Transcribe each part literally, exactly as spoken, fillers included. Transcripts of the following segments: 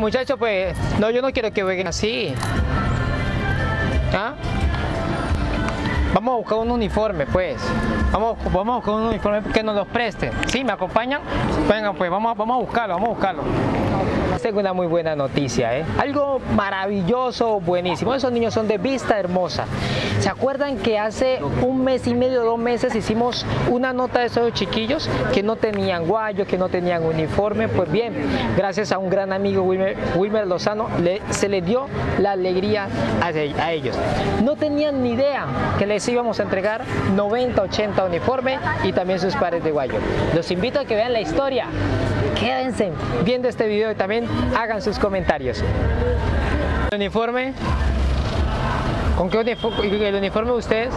muchachos, pues, no, yo no quiero que jueguen así. ¿Ah? Vamos a buscar un uniforme, pues. Vamos, vamos a buscar un uniforme que nos los presten. ¿Sí? ¿Me acompañan? Vengan, pues, vamos, vamos a buscarlo, vamos a buscarlo. Tengo una muy buena noticia, ¿eh? Algo maravilloso, buenísimo. Esos niños son de Vista Hermosa. ¿Se acuerdan que hace un mes y medio, dos meses hicimos una nota de esos chiquillos que no tenían guayos, que no tenían uniforme? Pues bien, gracias a un gran amigo, Wilmer, Wilmer Lozano, le, se les dio la alegría a, a ellos. No tenían ni idea que les íbamos a entregar noventa, ochenta uniformes y también sus pares de guayo. Los invito a que vean la historia. Quédense viendo este video y también hagan sus comentarios. ¿El uniforme? ¿Con qué uniforme, el uniforme de ustedes?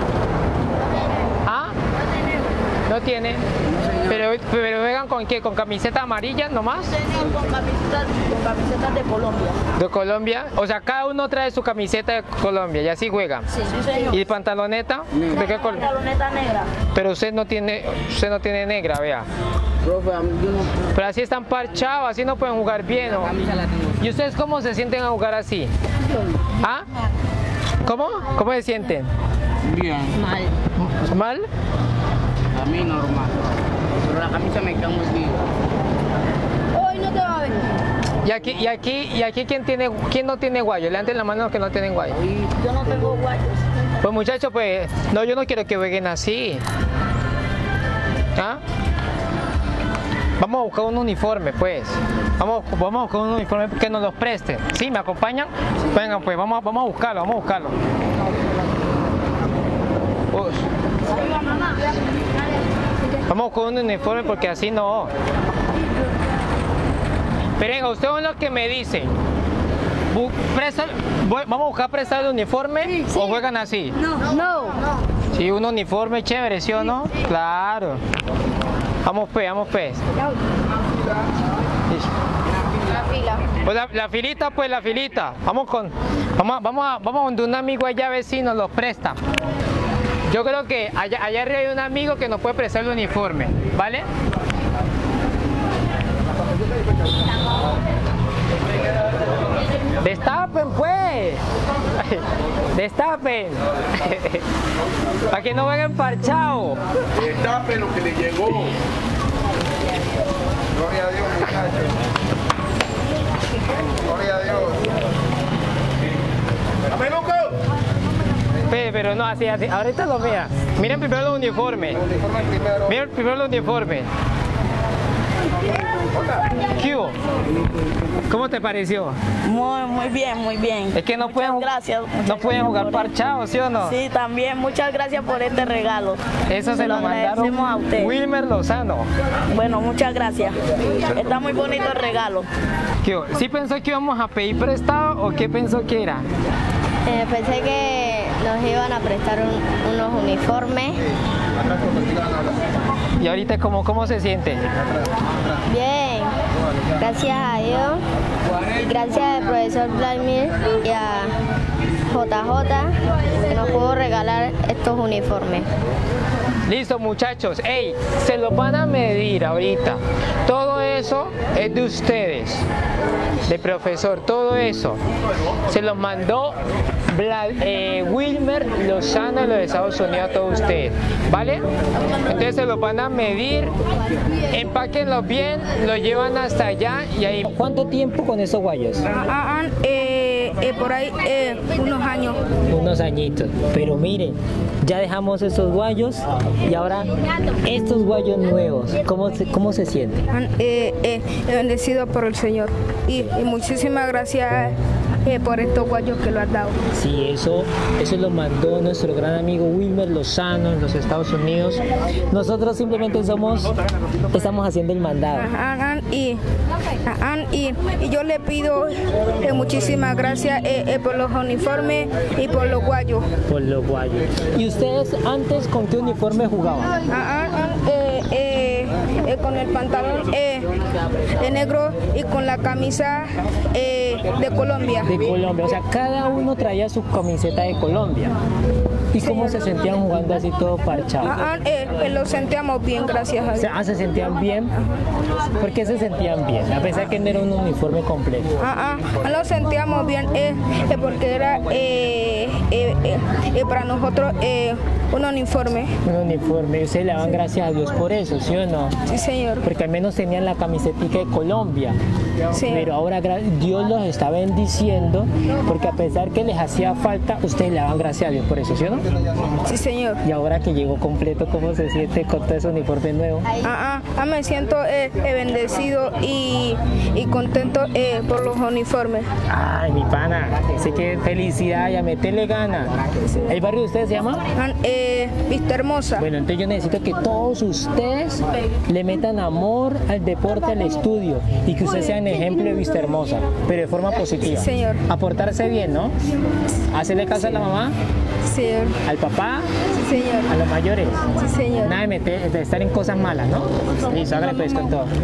¿Ah? No tiene. Pero, pero juegan con qué, con camiseta amarilla nomás. Con camisetas, con camisetas de Colombia. De Colombia, o sea, cada uno trae su camiseta de Colombia y así juegan. Sí, sí, señor. ¿Y pantaloneta? ¿De qué color? Pantaloneta negra. Pero usted no tiene, usted no tiene negra, vea. Pero así están parchados, así no pueden jugar bien, ¿no? ¿Y ustedes cómo se sienten a jugar así? ¿Ah? ¿Cómo? ¿Cómo se sienten? Bien. Mal. ¿Mal? A mí normal. Pero la camisa me queda muy bien. Hoy no te va a venir. ¿Y aquí, y aquí, y aquí quién tiene, quién no tiene guayo? Levanten la mano los que no tienen guayo. Yo no tengo guayos. Pues muchachos, pues, no, yo no quiero que jueguen así. ¿Ah? Vamos a buscar un uniforme, pues. Vamos, vamos a buscar un uniforme que nos los presten. ¿Sí? ¿Me acompañan? Vengan, pues, vamos, vamos a buscarlo, vamos a buscarlo. Uy. Vamos a buscar un uniforme porque así no. Pero venga, ustedes son los que me dicen. Presta, ¿vamos a buscar prestar el uniforme sí, sí. o juegan así? No, no. no. Sí, un uniforme chévere, ¿sí o no? Sí. Claro. Vamos pues, vamos pues. La fila. Pues la, la filita, pues la filita. Vamos con, vamos, vamos a, vamos a donde un amigo allá vecino los presta. Yo creo que allá, allá arriba hay un amigo que nos puede prestar el uniforme, ¿vale? Destapen pues, destapen, para que no vengan parchados. Destapen lo que le llegó. Gloria a Dios, muchachos. Gloria a Dios. ¡Amén, loco! Pero no, así, así, ahorita lo vea. Miren primero los uniformes. Miren primero los uniformes. ¿Qué hubo? ¿Cómo te pareció? Muy, muy bien, muy bien. Es que no muchas pueden, gracias, no pueden jugar parchados, ¿sí o no? Sí, también. Muchas gracias por este regalo. Eso se, se lo mandaron a usted. Wilmer Lozano. Bueno, muchas gracias. Está muy bonito el regalo. ¿Qué hubo? ¿Sí pensó que íbamos a pedir prestado o qué pensó que era? Eh, pensé que nos iban a prestar un, unos uniformes. ¿Y ahorita cómo, cómo se siente? Bien, gracias a Dios, y gracias al profesor Vladimir y a J J que nos pudo regalar estos uniformes. Listo muchachos, ey, se los van a medir ahorita. Todo eso es de ustedes, de profesor, todo eso. Se los mandó Vlad, eh, Wilmer Lozano de los Estados Unidos a todos ustedes, ¿vale? Entonces se los van a medir, empáquenlos bien, los llevan hasta allá y ahí. ¿Cuánto tiempo con esos guayos? Ah, eh, eh, por ahí eh, unos años. Unos añitos, pero miren, ya dejamos esos guayos y ahora estos guayos nuevos, ¿cómo se, cómo se sienten? Eh, eh, bendecido por el Señor y, y muchísimas gracias eh, por estos guayos que lo has dado. Sí, eso, eso lo mandó nuestro gran amigo Wilmer Lozano en los Estados Unidos. Nosotros simplemente somos, estamos haciendo el mandado. Ah, y, ah, y, y yo le pido eh, muchísimas gracias eh, eh, por los uniformes y por los guayos. Por los guayos. ¿Y ustedes antes con qué uniforme jugaban? Ah, eh, eh, eh, con el pantalón eh, de negro y con la camisa eh, de Colombia. De Colombia, o sea, cada uno traía su camiseta de Colombia. ¿Y cómo se sentían jugando así todo parchado? Ah, eh, eh, lo sentíamos bien, gracias a Se- Dios. Ah, ¿se sentían bien? ¿Por qué se sentían bien? A pesar que no era un uniforme completo. Ah, ah, lo sentíamos bien eh, eh, porque era eh, eh, eh, eh, para nosotros eh, un uniforme. Un uniforme. Y ustedes le daban gracias a Dios por eso, ¿sí o no? Sí, señor. Porque al menos tenían la camisetica de Colombia. Sí. Pero ahora gra- Dios los está bendiciendo porque a pesar que les hacía falta, ustedes le daban gracias a Dios por eso, ¿sí o no? Sí, señor. Y ahora que llegó completo, ¿cómo se siente con todo ese uniforme nuevo? Ah, ah, ah, me siento eh, eh, bendecido y, y contento eh, por los uniformes. Ay, mi pana, así que felicidad y a meterle ganas. ¿El barrio de ustedes se llama? Ah, eh, Vista Hermosa. Bueno, entonces yo necesito que todos ustedes le metan amor al deporte, al estudio y que ustedes sean ejemplo de Vista Hermosa, pero de forma positiva. Sí, señor. Aportarse bien, ¿no? Hacerle caso a la mamá, Sí, señor. al papá, Sí, señor. a los mayores. Sí, señor. Nada de, meter, de estar en cosas malas, ¿no? Listo, hágale pues con todo.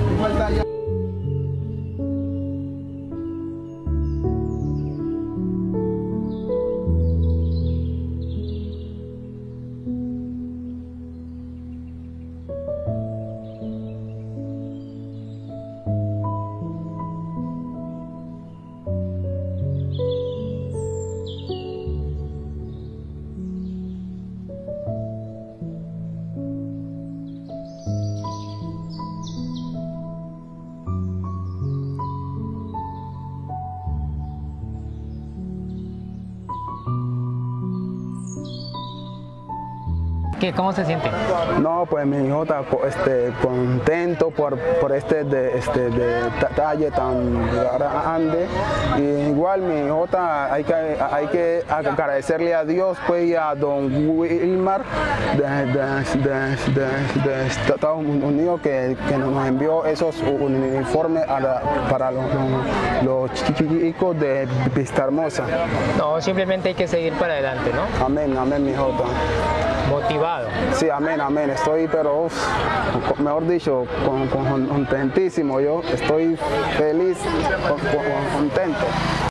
¿Qué? ¿Cómo se siente? No, pues mi hijo está co- este, contento por, por este, de, este de detalle tan grande. Y igual mi hijo está, hay que, hay que agradecerle a Dios pues, y a don Wilmar de, de, de, de, de Estados Unidos que, que nos envió esos uniformes a la- para los, los chicos de Vista Hermosa. No, simplemente hay que seguir para adelante, ¿no? Amén, amén, mi hijo. Motivado. Sí, amén, amén. Estoy, pero, uf, co- mejor dicho, con, con- contentísimo. Yo estoy feliz, con- con- contento.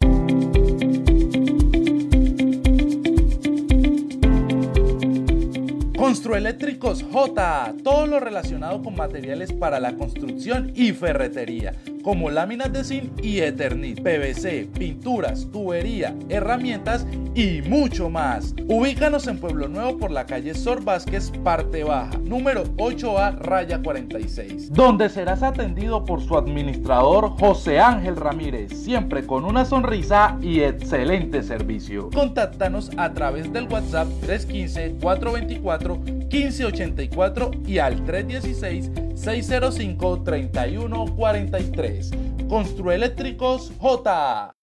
Construeléctricos J, todo lo relacionado con materiales para la construcción y ferretería, como láminas de zinc y Eternit, P V C, pinturas, tubería, herramientas y mucho más. Ubícanos en Pueblo Nuevo por la calle Sor Vázquez, parte baja, número ocho A, raya cuarenta y seis, donde serás atendido por su administrador José Ángel Ramírez, siempre con una sonrisa y excelente servicio. Contáctanos a través del WhatsApp tres uno cinco, cuatro dos cuatro, uno cinco ocho cuatro y al tres uno seis, seis cero cinco, tres uno cuatro tres. Construeléctricos J.